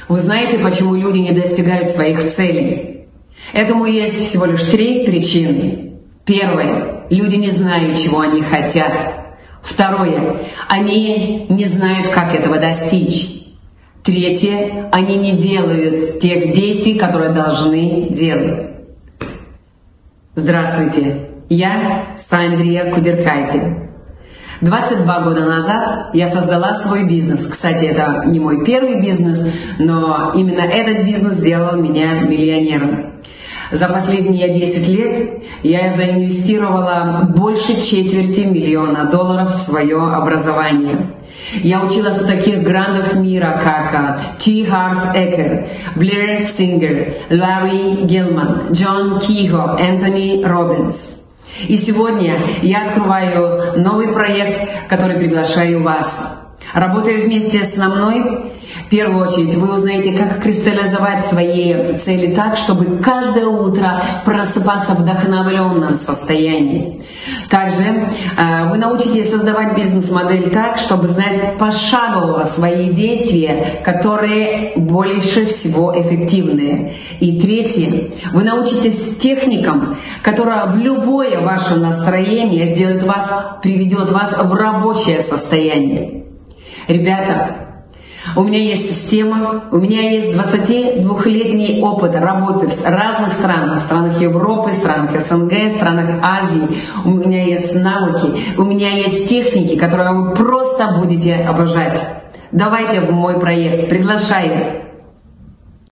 Вы знаете, почему люди не достигают своих целей? Этому есть всего лишь 3 причины. Первое. Люди не знают, чего они хотят. Второе. Они не знают, как этого достичь. Третье. Они не делают тех действий, которые должны делать. Здравствуйте. Я Сандрия Кудеркайте. 22 года назад я создала свой бизнес. Кстати, это не мой первый бизнес, но именно этот бизнес сделал меня миллионером. За последние 10 лет я заинвестировала больше $250 000 в свое образование. Я училась у таких грандов мира, как T. Harv Eker, Blair Singer, Larry Gilman, Джон Кихо, Энтони Роббинс. И сегодня я открываю новый проект, который приглашаю вас. Работая вместе со мной, в первую очередь вы узнаете, как кристаллизовать свои цели так, чтобы каждое утро просыпаться в вдохновленном состоянии. Также вы научитесь создавать бизнес-модель так, чтобы знать пошагово свои действия, которые больше всего эффективные. И третье, вы научитесь техникам, которые в любое ваше настроение сделают вас, приведет вас в рабочее состояние. Ребята, у меня есть система, у меня есть 22-летний опыт работы в разных странах, в странах Европы, в странах СНГ, в странах Азии. У меня есть навыки, у меня есть техники, которые вы просто будете обожать. Давайте в мой проект, приглашаю.